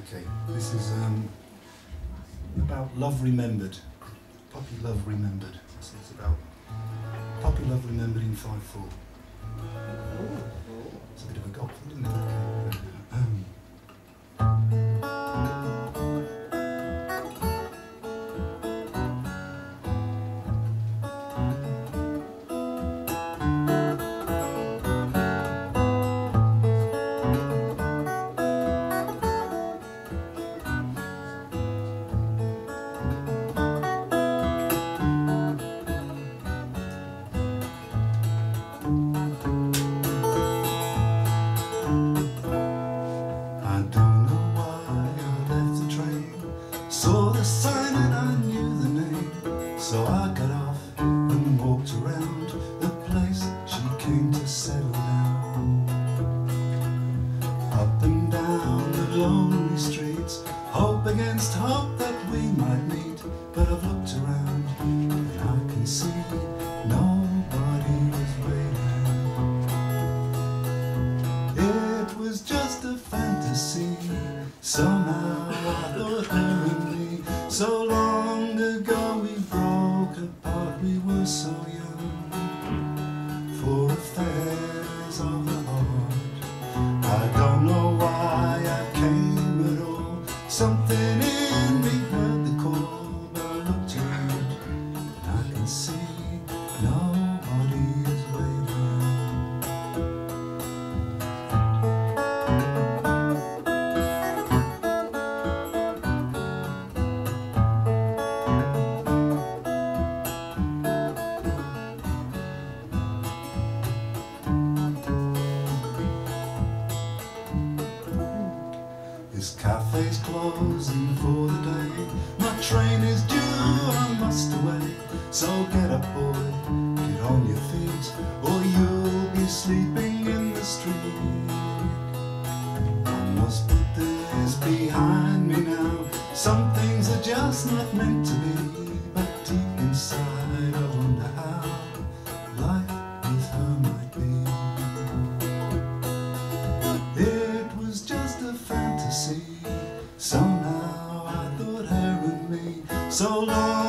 Okay, this is about love remembered, puppy love remembered. This is about puppy love remembered in 5/4. It's a bit of a gulp, isn't it? Saw the sign and I knew the name, so I got off and walked around the place she came to settle down. Up and down the lonely streets, hope against hope that we might meet. But I've looked around and I can see nobody was waiting. It was just a fantasy, somehow I thought her and me. So long ago we broke apart, we were so young for affairs of the heart. I don't know why I came at all, something in me heard the call. But I looked around and I can see nobody is waiting. This cafe's closing for the day, my train is due, I must away. So get up boy, get on your feet, or you'll be sleeping in the street. I must put this behind me now, some things are just not meant to be. But deep inside I wonder how life with her might be. It was just a fantasy, somehow I thought her and me. So long